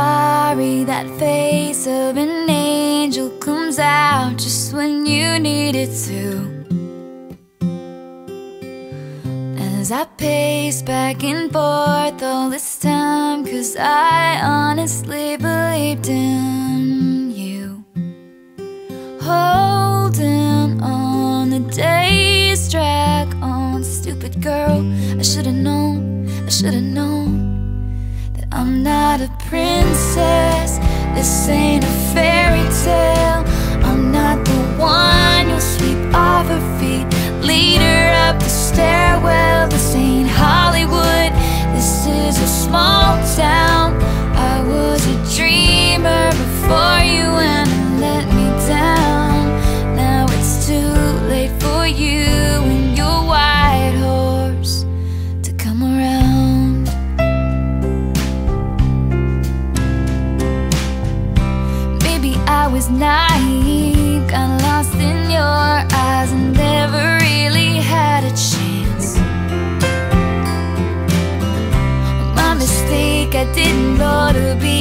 sorry, that face of an angel comes out just when you need it to. As I pace back and forth all this time, 'cause I honestly believed in you. Holding on, the days drag on. Stupid girl, I should've known, I should've known that I'm not a princess. This ain't a fairy tale. I'm not the one you'll sweep off her feet, lead her up the stairwell. This ain't Hollywood, this is a small town. I was a dreamer before you and it let me down. Now it's too late for you and your white horse to come around. Maybe I was naive, got lost in your eyes and never really had a chance. My mistake, I didn't know to be